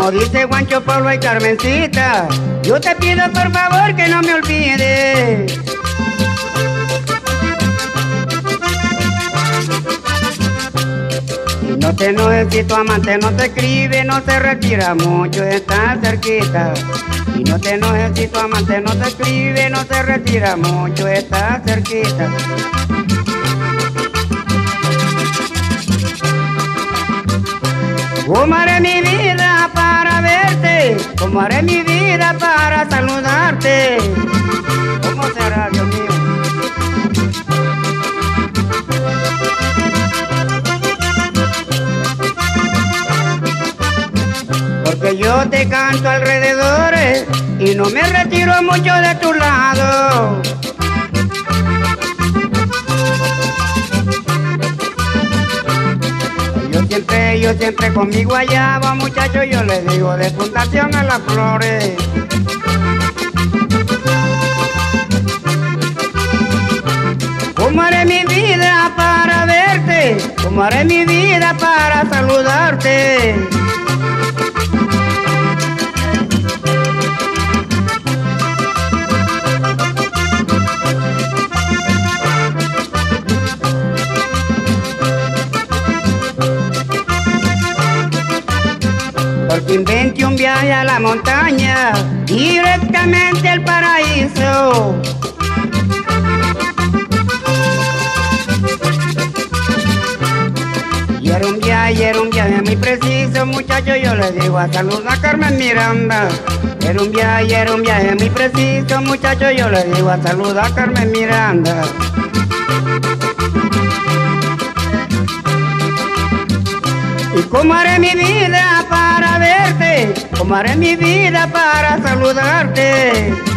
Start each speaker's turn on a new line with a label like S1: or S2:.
S1: Como dice Juancho Pablo y Carmencita, yo te pido por favor que no me olvides. Y no te enojes si tu amante no te escribe, no se retira mucho, está cerquita. Y no te enojes si tu amante no te escribe, no se retira mucho, está cerquita. ¿Cómo haré mi vida para verte? ¿Cómo haré mi vida para saludarte? ¿Cómo será, Dios mío? Porque yo te canto alrededor y no me retiro mucho de tu lado. Yo siempre conmigo allá va, muchacho, yo le digo de Fundación a las Flores. ¿Cómo haré mi vida para verte? ¿Cómo haré mi vida para saludarte? Porque inventé un viaje a la montaña, directamente al paraíso. Y era un viaje muy preciso, muchacho, yo le digo a salud a Carmen Miranda. Era un viaje muy preciso, muchacho, yo le digo a salud a Carmen Miranda. ¿Y cómo haré mi vida para verte? ¿Cómo haré mi vida para saludarte?